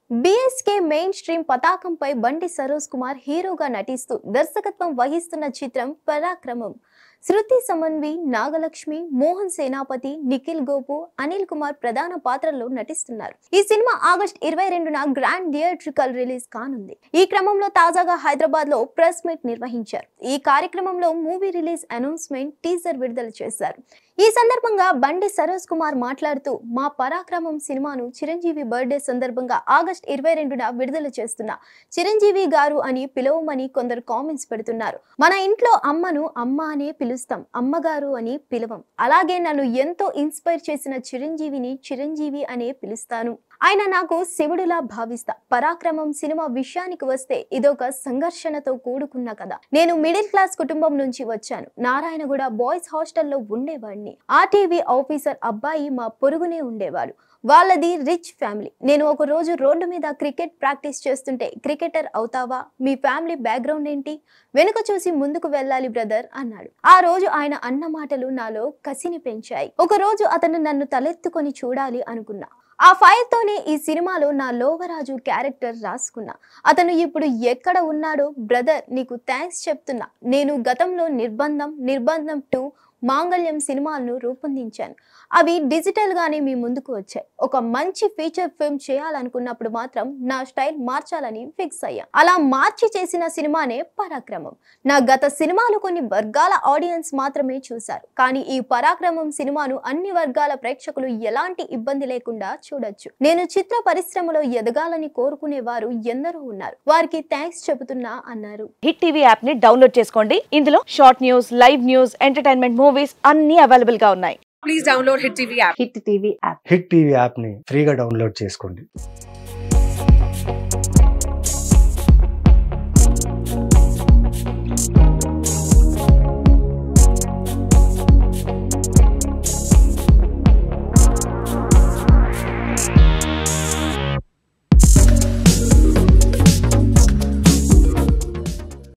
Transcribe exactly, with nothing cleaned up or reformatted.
BSK main stream పతాకంపై బండి సరోజ్ కుమార్ హీరోగా నటిస్తూ దర్శకత్వం వహిస్తున్న చిత్రం పరాక్రమం. శృతి సమన్వి, నాగలక్ష్మి, మోహన్ సేనాపతి, నిఖిల్ గోపు, అనిల్ కుమార్ ప్రధాన పాత్రల్లో నటిస్తున్నారు. ఈ సినిమా ఆగస్టు ఇరవై రెండున గ్రాండ్ థియేట్రికల్ రిలీజ్ కానుంది. ఈ క్రమంలో తాజాగా హైదరాబాద్ లో ప్రెస్ మీట్ నిర్వహించారు. ఈ కార్యక్రమంలో మూవీ రిలీజ్ అనౌన్స్మెంట్, టీజర్ విడుదల చేశారు. ఈ సందర్భంగా బండి సరోజ్ కుమార్ మాట్లాడుతూ, మా పరాక్రమం సినిమాను చిరంజీవి బర్త్డే సందర్భంగా ఆగస్టు ఇరవై రెండున విడుదల చేస్తున్నా. చిరంజీవి గారు అని పిలవమని కొందరు కామెంట్స్ పెడుతున్నారు. మన ఇంట్లో అమ్మను అమ్మ అనే పిలుస్తాం, అమ్మగారు అని పిలవం. అలాగే నన్ను ఎంతో ఇన్స్పైర్ చేసిన చిరంజీవిని చిరంజీవి అనే పిలుస్తాను. ఆయన నాకు శివుడిలా భావిస్తా. పరాక్రమం సినిమా విషయానికి వస్తే ఇదొక సంఘర్షణతో కూడుకున్న కథ. నేను మిడిల్ క్లాస్ కుటుంబం నుంచి వచ్చాను. నారాయణగూడ బాయ్స్ హాస్టల్లో ఉండేవాడిని. ఆర్టీవీ ఆఫీసర్ అబ్బాయి మా పొరుగునే ఉండేవాడు. వాళ్ళది రిచ్ ఫ్యామిలీ. నేను ఒక రోజు రోడ్డు మీద క్రికెట్ ప్రాక్టీస్ చేస్తుంటే, క్రికెటర్ అవుతావా, మీ ఫ్యామిలీ బ్యాక్గ్రౌండ్ ఏంటి, వెనుక చూసి ముందుకు వెళ్ళాలి బ్రదర్ అన్నాడు. ఆ రోజు ఆయన అన్న మాటలు నాలో కసిని పెంచాయి. ఒక రోజు అతను నన్ను తలెత్తుకొని చూడాలి అనుకున్నా. ఆ ఫైర్ తోనే ఈ సినిమాలో నా లోవరాజు క్యారెక్టర్ రాసుకున్నా. అతను ఇప్పుడు ఎక్కడ ఉన్నాడో బ్రదర్ నీకు థ్యాంక్స్ చెప్తున్నా. నేను గతంలో నిర్బంధం, నిర్బంధం టూ, మాంగళ్యం సినిమాలను రూపొందించాను. అవి డిజిటల్ గానే మీ ముందుకు వచ్చాయి. ఒక మంచి ఫీచర్ ఫిల్మ్ చేయాలనుకున్నప్పుడు మాత్రం నా స్టైల్ మార్చాలని ఫిక్స్ అయ్యా. అలా మార్చి చేసిన సినిమానే పరాక్రమం. నా గత సినిమాలు కొన్ని వర్గాల ఆడియన్స్ మాత్రమే చూశారు. కానీ ఈ పరాక్రమం సినిమాను అన్ని వర్గాల ప్రేక్షకులు ఎలాంటి ఇబ్బంది లేకుండా చూడొచ్చు. నేను చిత్ర పరిశ్రమలో ఎదగాలని కోరుకునే వారు ఎందరో ఉన్నారు. వారికి థ్యాంక్స్ చెబుతున్నా అన్నారు. హిట్ టీవీ యాప్ ని డౌన్లోడ్ చేసుకోండి. ఇందులో short news, live news, entertainment, movies అన్ని అవైలబుల్ గా ఉన్నాయి. Please download Hit T V app. Hit TV app Hit TV app ని ఫ్రీగా డౌన్లోడ్ చేసుకోండి.